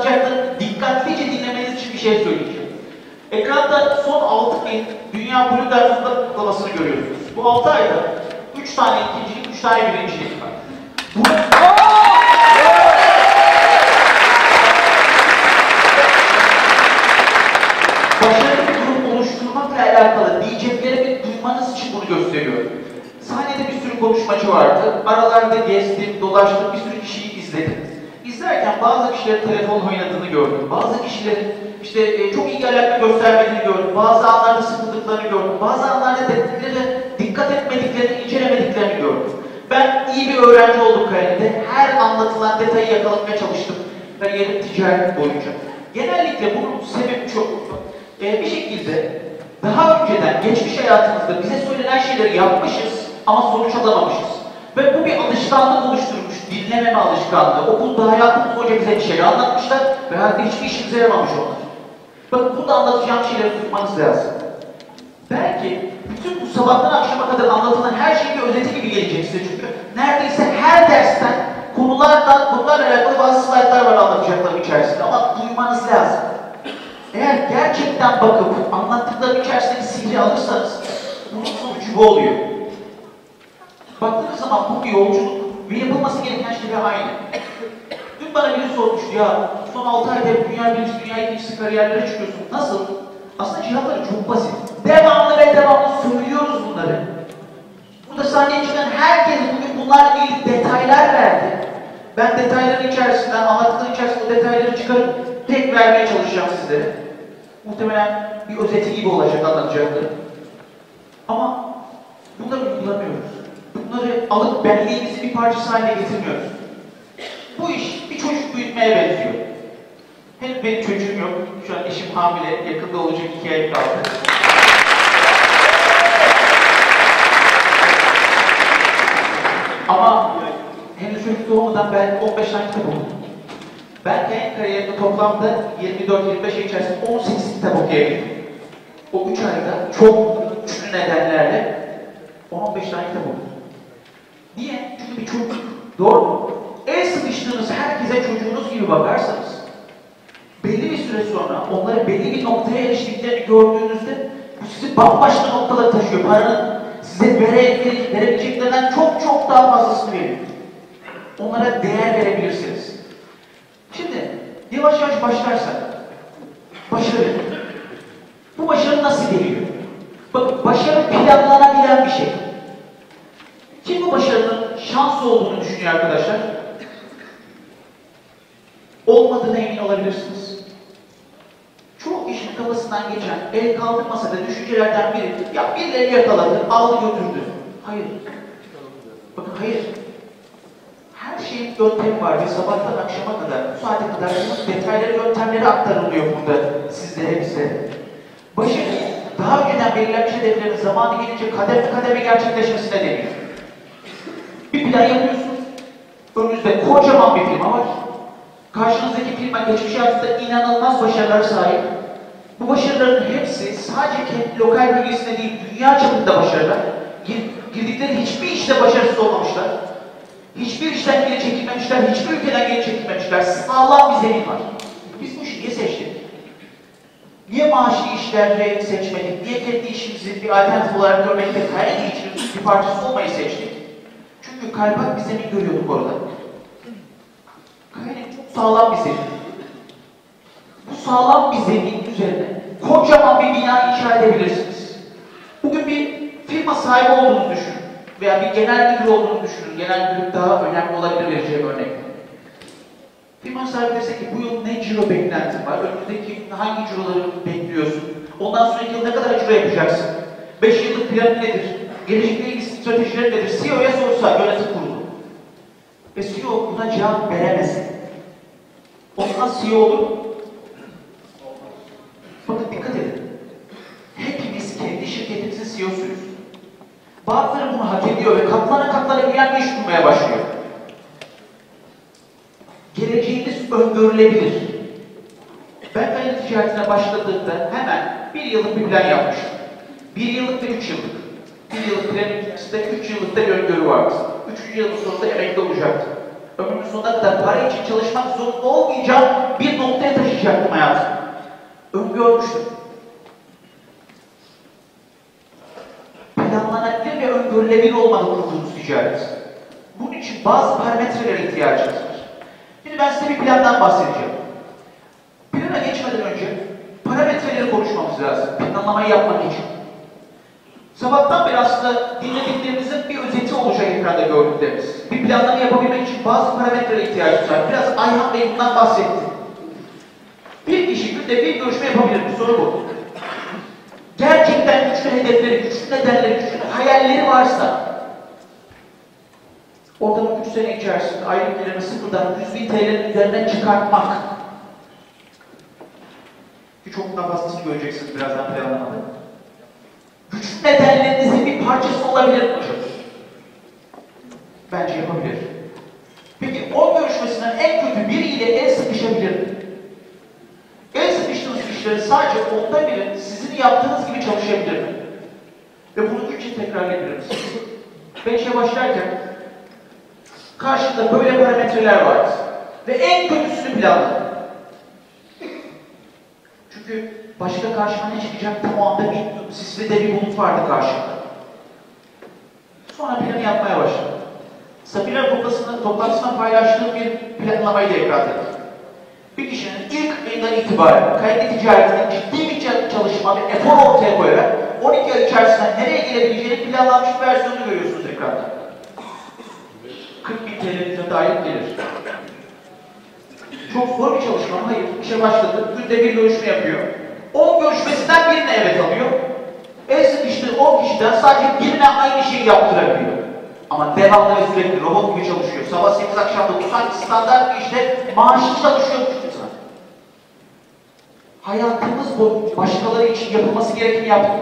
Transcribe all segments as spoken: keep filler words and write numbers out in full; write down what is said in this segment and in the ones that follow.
anlatacaklarını dikkatlice dinlemeniz için bir şey söyleyeceğim. Ekranda son altı ayın Dünya Blue kutlamasını görüyorsunuz. Bu altı ayda üç tane ikincilik, üç tane birincilik var. Bu... Başarılı bir grup oluşturmakla alakalı diyeceklerimi duymanız için bunu gösteriyorum. Sahnede bir sürü konuşmacı vardı. Aralarda gezdim, dolaştım, bir sürü kişiyi izledim. İzlerken bazı kişilerin telefon oynadığını gördüm. Bazı kişilerin işte e, çok ilgi alaka göstermediğini gördüm. Bazı anlarda sıkıldıklarını gördüm. Bazı anlarda dedikleri, dikkat etmediklerini, incelemediklerini gördüm. Ben iyi bir öğrenci oldum kariyerinde. Her anlatılan detayı yakalamaya çalıştım. Kariyerim ticaret boyunca. Genellikle bunun sebebi çok. E, bir şekilde daha önceden, geçmiş hayatımızda bize söylenen şeyleri yapmışız ama sonuç alamamışız. Ve bu bir alışkanlık oluşturmuş, dinlememe alışkanlığı. Okulda hayatımız boyunca bize bir şey anlatmışlar ve hayatta hiçbir işimize yaramamış onlar. Bakın burada anlatacağım şeyleri tutmanız lazım. Belki bütün bu sabahtan akşama kadar anlatılan her şeyin bir özeti gibi gelecek size çünkü neredeyse her dersten konulardan, bunlarla alakalı bazı slaytlar var anlatacaklarım içerisinde ama duymanız lazım. Eğer gerçekten bakıp anlattıklarım içerisindeki sihri alırsanız bunun sonucu bu oluyor. Baktığınız zaman bu bir yolculuk ve yapılması gereken şeyler aynı. Dün bana biri sormuştu ya, son altı ayda dünya birincisi, dünya ikincisi kariyerlere çıkıyorsun. Nasıl? Aslında cevapları çok basit. Devamlı ve devamlı söylüyoruz bunları. Burada sahneye çıkan herkes bugün bunlarla ilgili detaylar verdi. Ben detayların içerisinden, anlattıkların içerisinde o detayları çıkarıp tek vermeye çalışacağım sizlere. Muhtemelen bir özeti gibi olacak anlatacaklarım. Ama bunları uygulamıyoruz. Bunları alıp benliğimizin bir parçası haline getirmiyoruz. Bu iş bir çocuk büyütmeye benziyor. Henüz benim çocuğum yok. Şu an eşim hamile, yakında olacak iki ay kaldı. Ama henüz çocuk doğmadan ben on beş tane kitap okudum. Ben kendi kariyerimde toplamda yirmi dört yirmi beş ay içerisinde on sekiz kitap okuyabildim. O üç ayda çok güçlü nedenlerle on on beş tane kitap okudum. Niye? Çünkü bir çocuk. Doğru mu? El sıkıştığınız herkese çocuğunuz gibi bakarsanız belli bir süre sonra onları belli bir noktaya eriştiklerini gördüğünüzde bu sizi bambaşka noktalara taşıyor. Paranın size vere, verebileceklerinden çok çok daha fazlasını veriyor. Onlara değer verebilirsiniz. Şimdi yavaş yavaş başlarsak başarı. Bu başarı nasıl geliyor? Bakın başarı planlanabilen bir şey. Kim bu başarının şans olduğunu düşünüyor arkadaşlar? Olmadığına emin olabilirsiniz. Çoğu kişinin kafasından geçen, el kaldırmasa da düşüncelerden biri, ya birileri yakaladı, aldı götürdü. Hayır. Bakın hayır. Her şeyin yöntemi var ve sabahtan akşama kadar, bu saate kadar detayları, yöntemleri aktarılıyor burada sizlere, bize. Başarı, daha önceden belirlenmiş hedeflerin zamanı gelince kademe kademe gerçekleşmesine deniyor. Bir plan yapıyorsunuz, önünüzde kocaman bir firma var. Karşınızdaki firma geçmiş hayatında inanılmaz başarılara sahip. Bu başarıların hepsi sadece kendi lokal bölgesinde değil, dünya çapında başarılar. Gir, girdikleri hiçbir işte başarısız olmamışlar. Hiçbir işten geri çekilmemişler, hiçbir ülkeden geri çekilmemişler. Sağlam bir zemin var. Biz bu işi niye seçtik? Niye maaşlı işleri seçmedik? Niye kendi işimizi bir alternatif olarak görmekte herhangi işimizin bir parçası olmayı seçtik? Çünkü kaypak bir zemin görüyorduk orada. Kayalık çok sağlam bir zemin. Bu sağlam bir zemin üzerine kocaman bir bina inşa edebilirsiniz. Bugün bir firma sahibi olduğunuzu düşünün. Veya bir genel müdür olduğunu düşünün. Genel müdür daha önemli olabilir vereceğim örnek. Firma sahibi dese ki bu yıl ne ciro beklentin var? Önümüzdeki hangi ciroları bekliyorsun? Ondan sonraki yıl ne kadar ciro yapacaksın? beş yıllık planın nedir? Gelecekle ilgili stratejiler nedir? C E O'ya sorsa yönetim kurulu. Ve C E O buna cevap veremez. Ondan C E O olur. Bakın dikkat edin. Hepimiz kendi şirketimizin C E O'suyuz. Bazıları bunu hak ediyor ve katlana katlana büyüyen bir iş kurmaya başlıyor. Geleceğiniz öngörülebilir. Ben kayıt ticaretine başladığımda hemen bir yıllık bir plan yapmıştım. Bir yıllık ve üç yıllık. Bir yıllık planın içerisinde üç yıllık da bir öngörü vardı. Üçüncü yılın sonunda emekli olacaktım. Ömrümün sonuna kadar para için çalışmak zorunda olmayacağım bir nokta yaşayacaktım hayatım. Öngörmüştüm. Planlanabilir ve öngörülebilir olmalı kurduğunuz ticaret. Bunun için bazı parametrelere ihtiyacınız var. Şimdi ben size bir plandan bahsedeceğim. Plana geçmeden önce parametreleri konuşmamız lazım. Planlamayı yapmak için. Sabahtan beri aslında dinlediklerimizin bir özeti olacak ekranda gördüklerimiz. Bir planlama yapabilmek için bazı parametrelere ihtiyacımız var. Biraz Ayhan Bey bundan bahsetti. Bir kişi günde bir görüşme yapabilir mi? Soru bu. Gerçekten güçlü hedefleri, güçlü nedenleri, güçlü hayalleri varsa ortalama üç sene içerisinde aylık gelirimi sıfırdan yüz bin T L'nin üzerine çıkartmak. Ki çok daha fazlasını göreceksiniz birazdan planlamada. Güçlü nedenlerinizin bir parçası olabilir mi hocam? Bence yapabilir. Peki on görüşmesinden en kötü biriyle el sıkışabilir mi? El sıkıştığınız kişilerin sadece onda biri sizin yaptığınız gibi çalışabilir mi? Ve bunu üç yıl tekrarlayabilir misiniz? Ben işe başlarken karşında böyle parametreler vardı. Ve en kötüsünü planladım. Çünkü başka karşıma ne çıkacak tam o anda bilmiyordum. Sisli de bir bulut vardı karşımda. Sonra planı yapmaya başladım. Safiyeler toplantısında, toplantısında paylaştığım bir planlamayı da ekran ettim. Bir kişinin ilk ayından itibaren kayıtlı ticaretinde ciddi bir çalışma ve efor ortaya koyarak on iki ay içerisinde nereye gelebileceğini planlanmış bir versiyonunu görüyorsunuz ekranda. kırk bin T L'nize dair gelir. Çok zor bir çalışma. Hayır, işe başladı. Günde bir görüşme yapıyor. on görüşmesinden birine evet alıyor. El sıkıştığı on kişiden sadece birine aynı şeyi yaptırabiliyor. Ama devamlı ve sürekli robot gibi çalışıyor. Sabah sekiz akşam dokuz saat standart bir işte maaşlı çalışıyor. Hayatımız boyunca başkaları için yapılması gerekeni yaptık.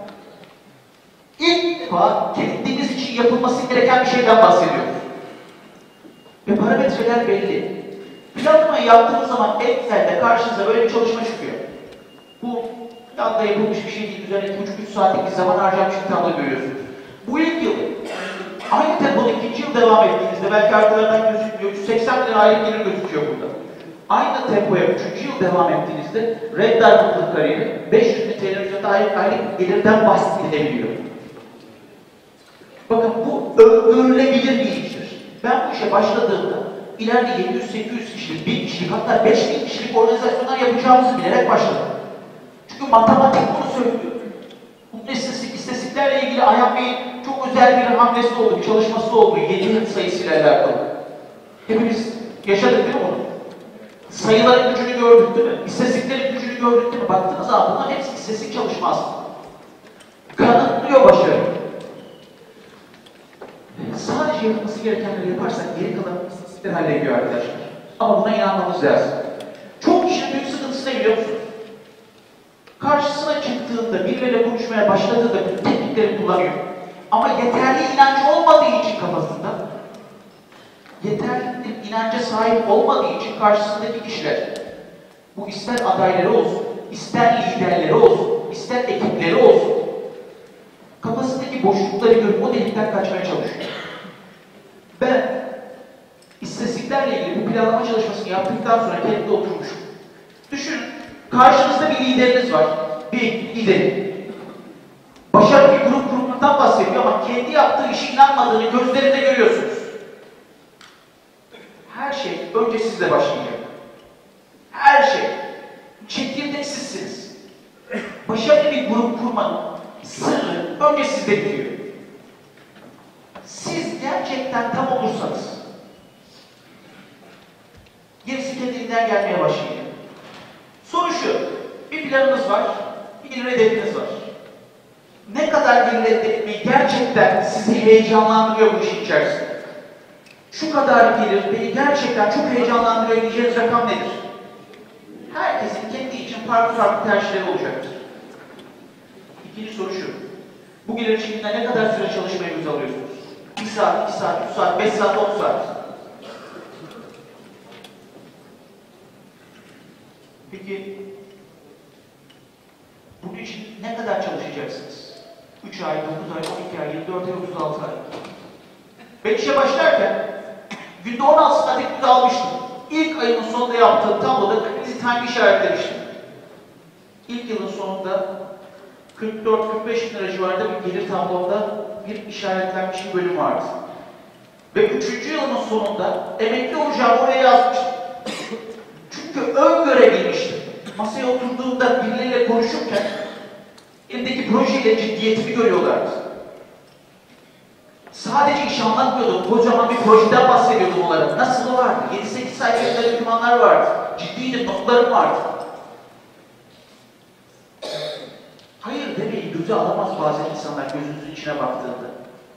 İlk defa kendimiz için yapılması gereken bir şeyden bahsediyoruz. Ve parametreler belli. Planlamayı yaptığınız zaman Excel'de karşınıza böyle bir çalışma çıkıyor. Bu planda yapılmış bir şey değil. Üzerine iki buçuk üç saatlik bir zaman harcamış bir tablo görüyorsunuz. Bu ilk yıl. Aynı tempoda ikinci yıl devam ettiğinizde belki arkalarından gözükmüyor. yüz seksen bin aylık gelir gözüküyor burada. Aynı tempoya üçüncü yıl devam ettiğinizde Red Diamond'ın kariyeri beş yüz bin T L üzerinde aylık, aylık gelirden bahsedilebiliyor. Bakın bu öngörülebilir bir iştir. Ben bu işe başladığımda ileride yedi yüz sekiz yüz kişilik, bin kişilik hatta beş bin kişilik organizasyonlar yapacağımızı bilerek başladım. Çünkü matematik bunu söylüyor. Bu istatistik, istatistiklerle ilgili Ayhan Bey'in çok özel bir hamlesi oldu, bir çalışması oldu yedi yıl sayısıyla alakalı. Hepimiz yaşadık değil mi bunu? Sayıların gücünü gördük değil mi? İstatistiklerin gücünü gördük değil mi? Baktığınız zaman bunların hepsi istatistik çalışmaz. Kanıtlıyor başarı. Sadece yapılması gerekenleri yaparsak geri kalan istatistikler hallediyor arkadaşlar. Ama buna inanmamız lazım. Çok kişinin büyük sıkıntısı ne biliyor musunuz? Karşısına çıktığında, birileriyle konuşmaya başladığında bütün teknikleri kullanıyor. Ama yeterli inancı olmadığı için kafasında, yeterli bir inanca sahip olmadığı için karşısındaki kişiler, bu ister adayları olsun, ister liderleri olsun, ister ekipleri olsun, kafasındaki boşlukları görüp o delikten kaçmaya çalışıyor. Ben istatistiklerle ilgili bu planlama çalışmasını yaptıktan sonra kendimde oturmuşum. Düşünün, karşınızda bir lideriniz var, bir lideri. Başarılı bir grup kurulundan bahsediyor ama kendi yaptığı işe inanmadığını gözlerinde görüyorsunuz. Her şey önce sizle başlayacak. Her şey. Çekirdek sizsiniz. Başarılı bir grup kurmanın sırrı önce sizde bitiyor. Siz gerçekten tam olursanız gerisi kendiliğinden gelmeye başlayacak. Soru şu, bir planınız var, bir gelir hedefiniz var. Ne kadar gelir elde etmeyi gerçekten sizi heyecanlandırıyor bu işin içerisinde? Şu kadar gelir beni gerçekten çok heyecanlandırıyor diyeceğiniz rakam nedir? Herkesin kendi için farklı farklı tercihleri olacaktır. İkinci soru şu, bu gelir içinde ne kadar süre çalışmaya göz alıyorsunuz? Bir saat, iki saat, üç saat, beş saat, on saat. Peki, bunun için ne kadar çalışacaksınız? üç ay, dokuz ay, on iki ay, yirmi dört ay, otuz altı ay. Ben işe başlarken günde on altı saat ekmek almıştım. İlk ayının sonunda yaptığım tabloda krizi time işaretlemiştim. İlk yılın sonunda kırk dört kırk beş bin lira civarında bir gelir tablomda bir işaretlenmiş bir bölüm vardı. Ve üçüncü yılın sonunda emekli olacağımı oraya yazmıştım. Çünkü öngörebilmiştim. Masaya oturduğumda birileriyle konuşurken elimdeki projeyle ciddiyetimi görüyorlardı. Sadece iş anlatmıyordum, kocaman bir projeden bahsediyordum onlara. Nasıl vardı? yedi sekiz sayfalık dokümanlar vardı. Ciddiydim, notlarım vardı. Hayır demeyi göze alamaz bazen insanlar gözünüzün içine baktığında.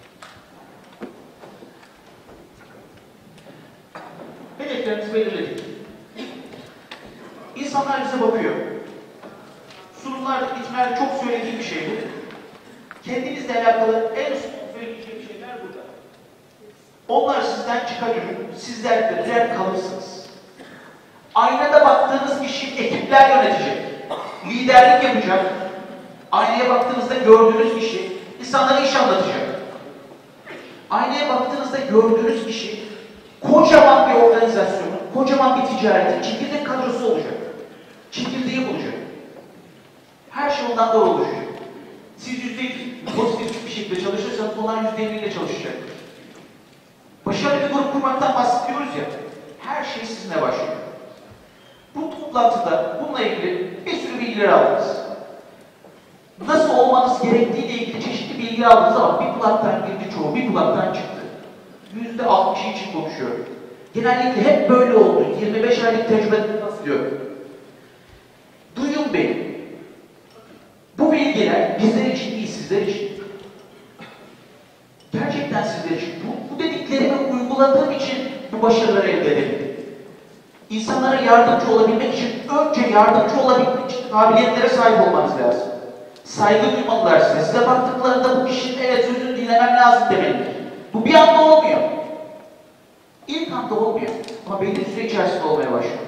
Hedeflerimizi belirledik. İnsanlar bize bakıyor. Sunumlarda, eğitimlerde çok söylediğim bir şey bu. Kendinizle alakalı en son söyleyeceğim şeyler burada. Onlar sizden çıkan ürün, sizler de birer kalırsınız. Aynada baktığınız kişi ekipler yönetecek, liderlik yapacak. Aynaya baktığınızda gördüğünüz kişi insanlara iş anlatacak. Aynaya baktığınızda gördüğünüz kişi kocaman bir organizasyonun, kocaman bir ticaretin çekirdek kadrosu olacak. Çekirdeği bulacak. Her şey ondan doğru olacak. Siz yüzde yüz pozitif bir şekilde çalışırsanız onlar yüzde elli ile çalışacak. Başarılı bir grup kurmaktan bahsediyoruz ya, her şey sizinle başlıyor. Bu toplantıda bununla ilgili bir sürü bilgiler aldınız. Nasıl olmanız gerektiğiyle ilgili çeşitli bilgi aldınız ama bir kulaktan girdi çoğu, bir kulaktan çıktı. Yüzde altmışı için konuşuyorum. Genellikle hep böyle oldu. yirmi beş aylık tecrübeden bahsediyorum. Duyun beni. Bu bilgiler bizler için değil, sizler için. Gerçekten sizler için. Bu, bu dediklerimi uyguladığım için bu başarıları elde edebildim. İnsanlara yardımcı olabilmek için önce yardımcı olabilmek için kabiliyetlere sahip olmanız lazım. Saygı duymalılar size. Size baktıklarında bu kişinin evet sözünü dinlemem lazım demelidir. Bu bir anda olmuyor. İlk anda olmuyor. Ama belli süre içerisinde olmaya başlıyor.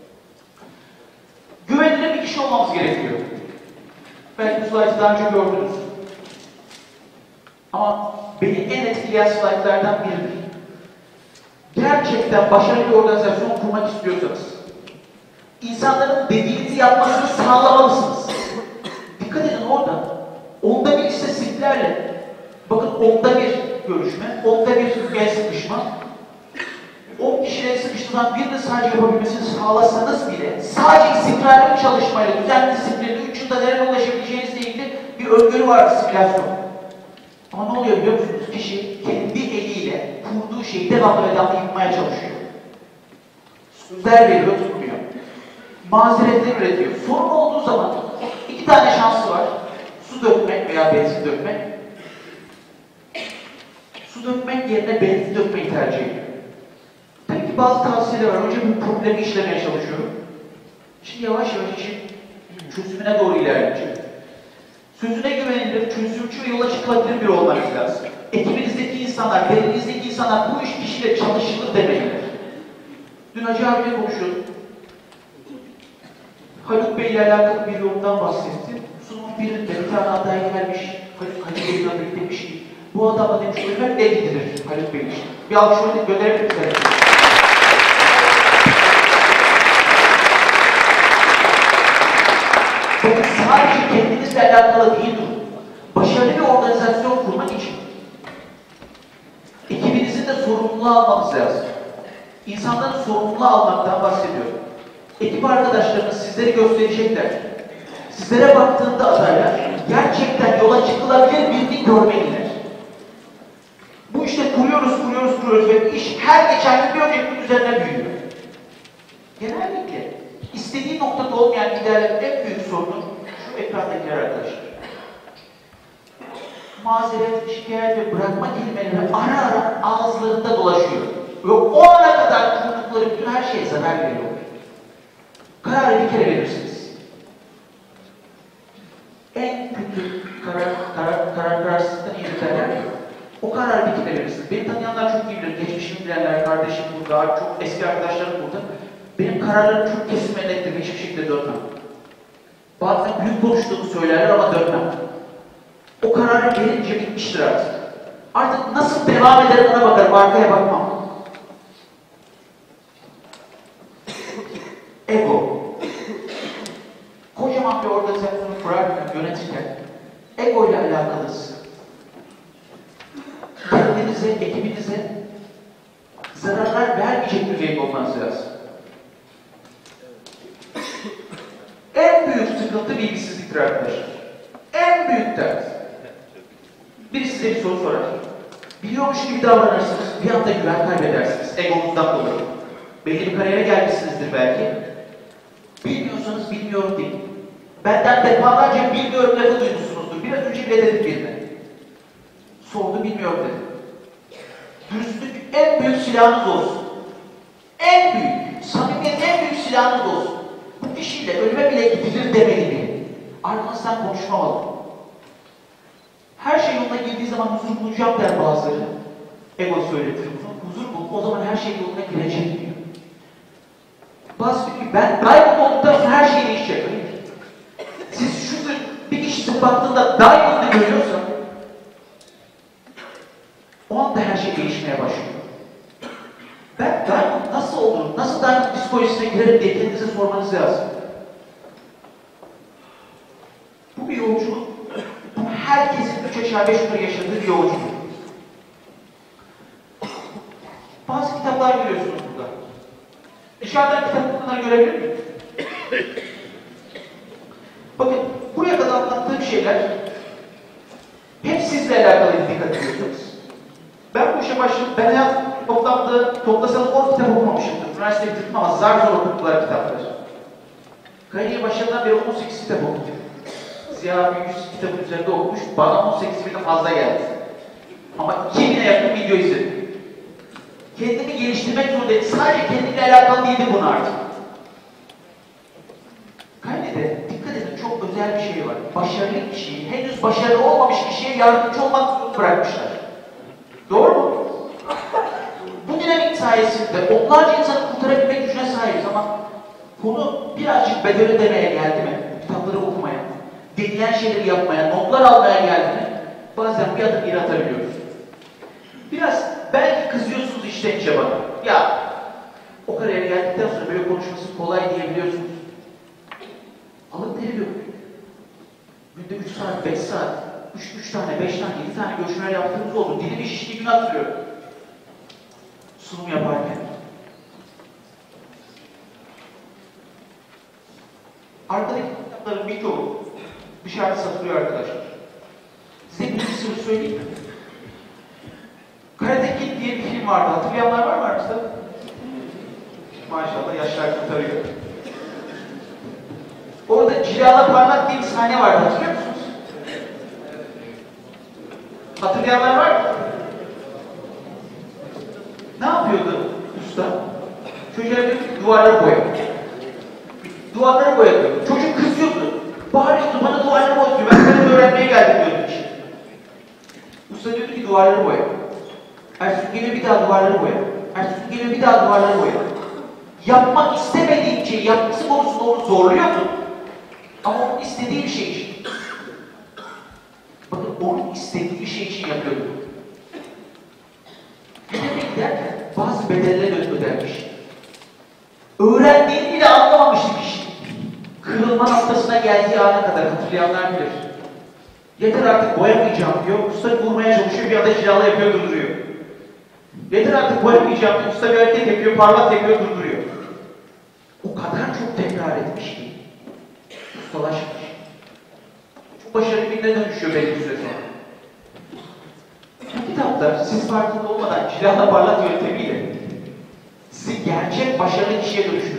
Güvenilir bir kişi olmamız gerekiyor. Belki bu slaytı daha önce gördünüz. Ama beni en etkileyen slaytlardan biridir. Gerçekten başarılı bir organizasyon kurmak istiyorsanız, insanların dediğinizi yapmasını sağlamalısınız. Dikkat edin orada, onda bir istatistiklerle, bakın onda bir görüşme, onda bir el sıkışma, on kişileri sıkıştıran birini sadece yapabilmesini sağlasanız bile, sadece istikrarlı bir çalışmayla, düzenli disiplinli, üç yılda nereye ulaşabileceğinizle ilgili bir öngörü var, simülasyon. Ama ne oluyor biliyor musunuz? Kişi kendi eliyle kurduğu şeyi devamlı ve devamlı yıkmaya çalışıyor. Sözler veriyor, tutmuyor. Mazeretler üretiyor. Sorun olduğu zaman iki tane şansı var. Su dökmek veya benzin dökmek. Su dökmek yerine benzin dökmeyi tercih ediyor. Tabii ki bazı tavsiyeler var. Önce bu problemi işlemeye çalışıyorum. Şimdi yavaş yavaş işin çözümüne doğru ilerleyeceğim. Sözüne güvenilir, çözümcü ve yola çıkılabilir biri olmanız lazım. Ekibinizdeki insanlar, belinizdeki insanlar bu iş kişiyle çalışılır demeliler. Dün Hacı abiyle konuşuyordum. Haluk Bey ile alakalı bir yorumdan bahsetti. Sunumun birinde bir tane aday gelmiş, Haluk, Haluk Bey'in adı demiş ki, bu adamla demiş, ölmek ne gidilir Haluk Bey için. Bir alkış öyle gönderebilir misiniz? Bakın sadece kendinizle alakalı değil durum. Başarılı bir organizasyon kurmak için ekibinizin de sorumluluğu almanız lazım. İnsanların sorumluluğu almaktan bahsediyorum. Ekip arkadaşlarınız sizleri gösterecekler. Sizlere baktığında adaylar gerçekten yola çıkılabilir birini görmeliler. Bu işte kuruyoruz, kuruyoruz, kuruyoruz ve iş her geçen gün bir önceki üzerine büyüyor. Genellikle istediği noktada olmayan liderlerin en büyük sorunu şu ekrandakiler arkadaşlar. Mazeret, şikayet ve bırakma kelimeleri ara ara ağızlarında dolaşıyor. Ve o ana kadar kurdukları bütün her şeye zarar veriyor. Kararı bir kere verirsiniz. En kötü karar, karar, karar kararsızlıktan iyidir derler ya. O kararı bir kere verirsiniz. Beni tanıyanlar çok iyi bilir. Geçmişimi bilenler, kardeşim burada, çok eski arkadaşlarım burada. Benim kararlarım çok kesin ve nettir. Hiçbir şekilde dönmem. Bazen büyük konuştuğumu söylerler ama dönmem. O kararı verince bitmiştir artık. Artık nasıl devam ederim ona bakarım, arkaya bakmam. Ego. an bir organizasyonu kurarken, yönetirken ego ile alakalısın. Kendinize, ekibinize zararlar vermeyecek düzeyde olmanız lazım. En büyük sıkıntı bilgisizliktir arkadaşlar. En büyük dert. Biri size bir soru sorar. Biliyormuş gibi davranırsınız, bir anda güven kaybedersiniz. Egonuzdan dolayı. Belli bir kariyere gelmişsinizdir belki. Bilmiyorsanız bilmiyorum değil. Benden defalarca bilmiyorum lafı duymuşsunuzdur. Biraz önce bile dedim birine. Sordu, bilmiyorum dedim. Dürüstlük en büyük silahınız olsun. En büyük, samimiyet en büyük silahınız olsun. Bu kişiyle ölüme bile gidilir demeli biri. Arkanızdan konuşmamalı. Her şey yoluna girdiği zaman huzur bulacağım der bazıları. Ego söyletir bunu. Huzur bul, o zaman her şey yoluna girecek diyor. Bazı diyor ki ben Diamond olduktan sonra her şey değişecek. Siz şudur bir kişi baktığında Diamond'ı görüyorsa o anda her şey değişmeye başlıyor. Ben Diamond nasıl olurum, nasıl Diamond psikolojisine girerim diye kendinize sormanız lazım. Bu bir yolculuk. Bu herkesin üç aşağı beş yukarı yaşadığı bir yolculuk. Bazı kitaplar görüyorsunuz burada. Dışarıdan kitapları görebilir miyim? Bakın, buraya kadar anlattığım şeyler hep sizle alakalı dikkat ediyorsunuz. Ben bu işe başladım. Ben hayatım toplamda, toplasanız on kitap okumamışımdır. Üniversiteyi bitirdim ama zar zor okuduklar kitaplar. Kariyeri başladığından beri on sekiz kitap okudum. Ziya bir yüz kitabın üzerinde okumuş, bana on sekiz binden fazla geldi. Ama iki bine yakın video izledim. Kendimi geliştirmek zorundayım. Sadece kendimle alakalı değildi bunu artık. Kayne'de dikkat edin çok özel bir şey var. Başarılı kişiyi, henüz başarılı olmamış kişiye yardımcı olmak zorunda bırakmışlar. Doğru mu? Bu dinamik sayesinde onlarca insanı kurtarabilmek gücüne sahibiz ama konu birazcık bedel ödemeye geldi mi? Kitapları okumaya, denilen şeyleri yapmaya, notlar almaya geldi mi? Bazen bir adım geri atabiliyoruz. Biraz belki kızıyorsunuz işten işe bana. Ya o kariyere geldikten sonra böyle konuşması kolay diyebiliyorsunuz. Alın teri dökün. Günde üç saat, beş saat, üç, üç tane, beş tane, yedi tane görüşmeler yaptığımız oldu. Dilimi şiştiği gün hatırlıyorum. Sunum yaparken. Arkadaki kitapların birçoğu dışarıda satılıyor arkadaşlar. Size bir sır söyleyeyim mi? Karate Kid diye bir film vardı. Hatırlayanlar var mı aramızda? Maşallah yaşlar kurtarıyor. Orada Cilala Parmak diye bir sahne vardı. Hatırlıyor musunuz? Hatırlayanlar var mı? Ne yapıyordu usta? Çocuğa diyor ki duvarları boya. Duvarları boyatıyor. Çocuk kızıyordu. Bağırıyordu bana duvarları boyatıyor. Ben sana öğrenmeye geldim diyordu ki. Usta diyordu ki duvarları boya. Ersun geliyor bir daha duvarları boya. Ersun geliyor bir daha duvarları boya. Yapmak istemediğim şeyi yapması konusunda onu zorluyordu. Ama onun istediği bir şey için. Bakın onun istediği bir şey için yapıyordu. Hedef'e giderken bazı bedeller ödermiş. Öğrendiğini bile anlamamıştı kişi. Kırılma noktasına geldiği ana kadar hatırlayanlar bilir. Yeter artık boyamayacağım diyor. Usta vurmaya çalışıyor, bir anda cilala yapıyor, durduruyor. Yeter artık boyamayacağım diyor. Usta bir hareket yapıyor, parmak yapıyor, durduruyor. O kadar çok tekrar etmiş ki. Ustalaşmış. Çok başarılı birine dönüşüyor belli bir süre sonra. Bu kitapta siz farkında olmadan cilala parlat yöntemiyle sizi gerçek başarılı kişiye dönüştürüyor.